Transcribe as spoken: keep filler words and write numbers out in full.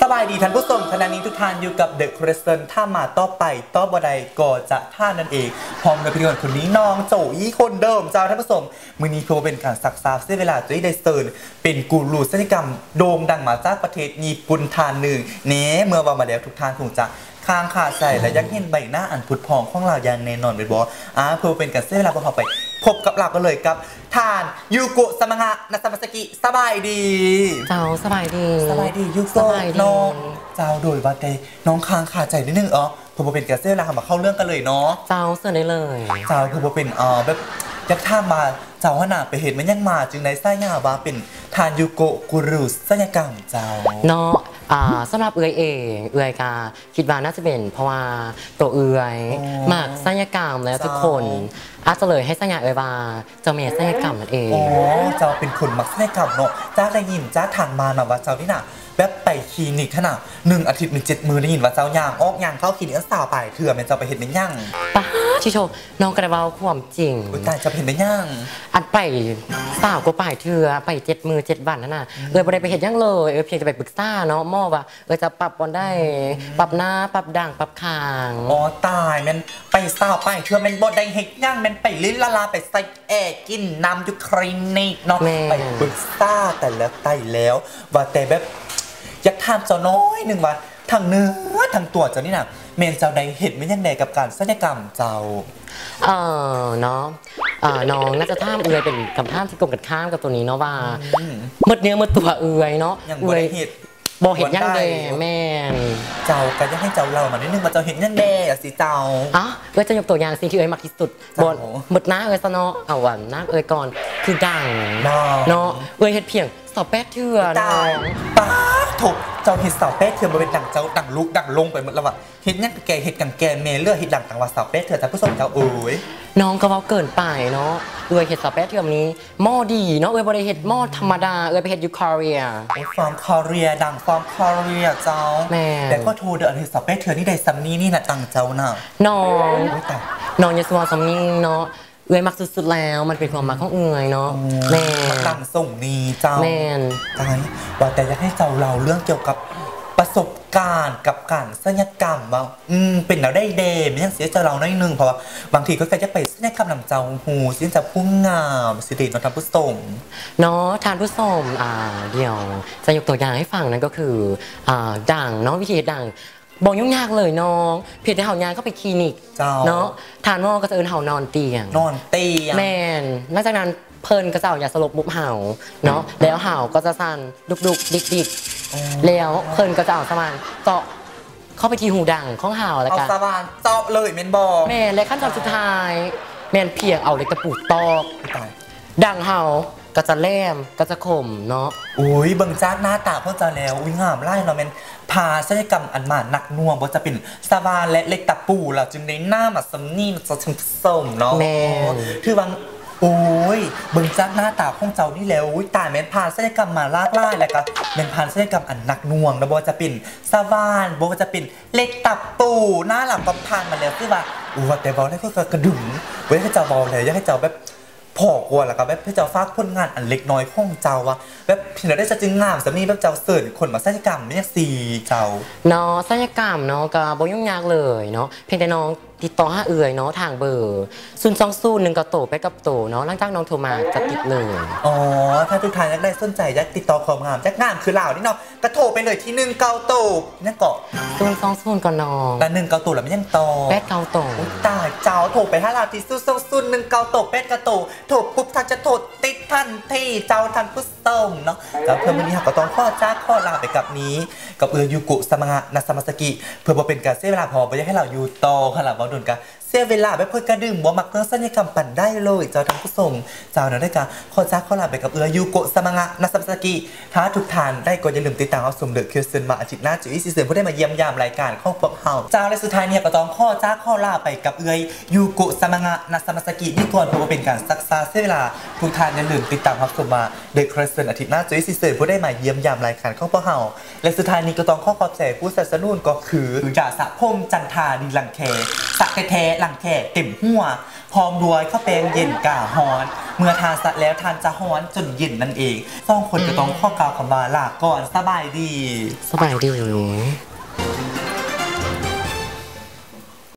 สบายดีท่านผู้ชมขณะนี้ทุกท่านอยู่กับเดอะคริสเตนถ้ามาต่อไปต่อบดก็จะท่านั่นเองพร้อมกับพิธีกรคนนี้น้องโจยี่คนเดิมเจ้าท่านผู้ชมมือนี้เพื่อเป็นการซักซาเสียเวลาจะได้เซิร์นเป็นกูรูศัลยกรรมโด่งดังมาจากประเทศญี่ปุ่นทานหนึ่งเน้เมื่อวันมาแล้วทุกท่านคงจะค้างขาดใจและยักเห็นใบหน้าอันผุดพองของเราอย่างแน่นอนเป็นบออ่าเพื่อเป็นการเสียเวลาพอไปพบกับเรากันเลยกับทานยูโกะสมังะนัสมาสกิสบายดีเจ้าสบายดีสบายดียูโกะน้องเจ้าโดยว่าใจน้องค้างขาดใจนิดนึงอ๋อเพื่อเป็นการเสียเวลามาเข้าเรื่องกันเลยเนาะเจ้าเสนอเลยเจ้าเพื่อเป็นเอ่อแบบยักท่ามาเจ้าขนาดไปเห็นมันยังมาจึงในไส้ยาบาเป็นทานยูโกะกุรุศัลยกรรมเจ้าเนาะอ่าสำหรับเอื้อยเองเอื้อยกาคิดว่าน่าจะเป็นเพราะว่าตัวเอื้อยมากศัลยกรรมแล้วทุกคนอาจจะเลยให้สัญญาเอื้อยว่าเจ้าเมย์ศัลยกรรมนั่นเองอ๋อเจ้าเป็นคนมักศัลยกรรมเนาะจ้าได้ยินจ้าทางมาหน่ะว่าเจ้าที่น่ะแบบไปคลินิกขนาดหนึ่งอาทิตย์มีเจ็ดมือได้ยินว่าเจ้าย่างออกย่างเข้าคลินิกสาวไปเถื่อมันเจ้าไปเห็นเป็นย่างป้าชิโชน้องกระเบาความจริงแต่จะเห็นเป็นย่างอันไปสาวก็ไปเถื่อไปเจ็ดมือเจ็ดวันนั่นน่ะเออไปไปเห็นย่างเลยเออเพียงจะไปปรึกษาเนาะหม้อว่าเออจะปรับบอลได้ปรับหน้าปรับด่างปรับคางอ๋อตายมันไปสาวไปเถื่อมันบอลได้เห็นย่างมันไปลิ้นละลาไปใส่แอร์กินน้ำยุคลินิกเนาะไปปรึกษาแต่แล้วไต่แล้วว่าแต่แบบอยากถามเจ้าน้อยหนึ่งว่าทางเนื้อทางตัวเจ้านี่นะเมนเจ้าใดเห็นไม่ยังไงกับการศัลยกรรมเจ้าเออเนาะอ่าน้องน่าจะท่ามเอือยเป็นคำท่ามที่กลมกันข้ามกับตัวนี้เนาะว่าเมื่อเนื้อเมื่อตัวเอือยเนาะเอือยเห็ดบอเห็นยังเดแม่เจ้าก็จะให้เจ้าเรามานิดนึงมาเจ้าเห็นยังเดอ่ะสิเจ้าอ๋อเอือยจะยกตัวอย่างสิ่งที่เอือยมากที่สุดบนหมดหน้าเอือยซะเนาะเอาวันหน้าเอือยก่อนคือดังเนาะเอือยเห็ดเพียงสอบแป๊ดเถื่อนป้าถูกเจ้าเห็ดสาวแป๊ดเถื่อนมาเป็นดังเจ้าดังลุกดังลงไปหมดแล้วว่ะเห็ดยังแกเห็ดกังแกเมเลือเห็ดดังต่างว่าสาวแป๊ดเถื่อนแต่ผู้ชมเจ้าเอ๋ยน้องก็ว่าเกินไปเนาะเอือยเห็ดสาวแป๊ดเถื่อนนี้หม้อดีเนาะเอือยบริเห็ดหม้อธรรมดาเอือยไปเห็ดยูคอเรียฟอร์มคอเรียดังฟอร์มคอเรียเจ้าแต่ก็โทรเดอเห็ดสาวแป๊ดเถื่อนนี่ได้ซัมนี่นี่นะตังเจ้าน่ะน้องน้องยาสวาซัมนี่เนาะเอื้อยมักสุดๆแล้วมันเป็นความมักของเอื้อยเนาะแม่ตั้งส่งนี้เจ้าแม่ตายว่าแต่อยากให้เจ้าเราเรื่องเกี่ยวกับประสบการณ์กับการศัลยกรรมว่าอืมเป็นแล้วได้เดมยังเสียเจ้าเราหน่อยนึงเพราะว่าบางทีก็จะไปศัลยกรรมนำเจ้าหูซึ่งจะพุ่งงามสิรินทานผู้ชมเนาะทานผู้ชมอ่าเดี๋ยวจะยกตัวอย่างให้ฟังนั่นก็คืออ่าด่างเนาะวิธีด่างบอกยุ่งยากเลยน้องเพียงแต่เห่ายางก็ไปคลินิกเนาะทานหม้อก็จะเอินเห่านอนเตียงนอนเตียงแม่นหลังจากนั้นเพลินก็จะเอายาสลบมุบเห่าเนาะแล้วเห่าก็จะสั่นดุกดุกดิกดิกแล้วเพลินก็จะเอาสมานเจาะเข้าไปที่หูดังของเห่าแล้วกันเอาสมานเจาะเลยเมนบอกแม่และขั้นตอนสุดท้ายแม่นเพียงเอาเล็กตะปูตอกดังเห่าก็จะแหลมก็จะคมเนาะอุ้ยเบิ่งจากหน้าตาเพิ่งจะแล้วอุ้ยงามไล่เนาะแม่นพาศัลยกรรมอันมาหนักน่วงบ่จะเป็นสวานและเล็กตะปูล่ะจึงได้หน้ามาสำนีมันจะถึงสมเนาะแม่คือว่าโอ้ยเบิ่งจากหน้าตาของเจ้านี่แล้วอุ้ยตายแม่นพาศัลยกรรมมาลากล่ายแล้วก็แม่นพาศัลยกรรมอันหนักน่วงแล้วบ่จะเป็นสวานบ่จะเป็นเล็กตะปูหน้าหลังก็ผ่านมาแล้วคือว่าอู้ว่าแต่เว้าได้ก็กระดุมเว้ยให้เจ้าเว้าแล้วอยากให้เจ้าแบบพอกว่าแล้วก็แบบพี่เจ้าฟากผลงานอันเล็กน้อยของเจ้าว่าแบบพี่เราได้จะจึงงามสามีแบบเจ้าเสิร์ฟคนมาศัลยกรรมไม่ใช่สีเจ้าเนาะศัลยกรรมเนาะก็บ่ยุ่งยากเลยเนาะเพียงแต่น้องติดต่อห้าเอื่อยเนาะทางเบอร์ศูนย์สองศูนย์หนึ่งกระโตไปกับโตเนาะหลังจากน้องโทรมาจะติดเลยอ๋อถ้าทุกท่านอยากได้สนใจอยากติดต่อความงามจากงามคือเหล่านี่เนาะก็โทรไปเลยที่หนึ่งเก้าโตนั่นเกาะศูนย์สองศูนย์ก่อนน้องแต่หนึ่งเก้าโตแล้วไม่ยังต่อแปดเก้าโตตายเจ้าโทรไปถ้าเราที่ศูนย์สองศูนย์หนึ่งเก้าโตแปดเก้าโตโทรปุ๊บท่านจะโทรติดทันทีเจ้าทันผู้ชมเนาะแล้วเพื่อนวันนี้ก็ต้องข้อจ้าข้อลาไปกับนี้กับเอือยูกุสมังะนัสมาสกิเพื่อเป็นการเสียเวลาพอไม่อยากให้เราอยู่ต่อขนาดว่าโดนกันเสียเวลาไปเพื่อกระดื่มบ่มักเรื่องศัลยกรรมปั่นได้เลยเจ้าทั้งผู้ชมเจ้าเนาะได้กันข้อจ้าข้อลาไปกับเอือยูกุสมังะนัสมาสกิถ้าทุกท่านได้ก็อย่าลืมติดตามเอาสมเด็จเคียวเซนมาอาทิตย์หน้าจุ๊ยซีเซนผู้ได้มาเยี่ยมยามรายการข้อพวกเฮาเจ้าและสุดท้ายเนี่ยก็ต้องข้อจ้าข้อลาไปกับเอือยูกุสมังะนัสมาสกินี่ก่อนเพื่อเป็นการซักซาเสียเวลาทุกท่านอย่าลืมติดตามรับชมมาเดอะคริสเซนอาทิตย์หน้าจุ๊ยซีเซนผู้ได้มาเยี่ยมยามรายการข้อพวกเฮาและสุดท้ายนี้ก็ต้องข้อขอบใจผู้สนับสนุนก็คือจ่าสะพมจันทาดีลังแคสักแท้ๆหลังแค่เต็มหัวพร้อมด้วยข้าวแป้งเย็นกาฮอนเมื่อทานสัตว์แล้วทานจะฮ้อนจนเย็นนั่นเองสองคนก็ต้องข้อกล่าวคำว่าลาก่อนสบายดีสบายดี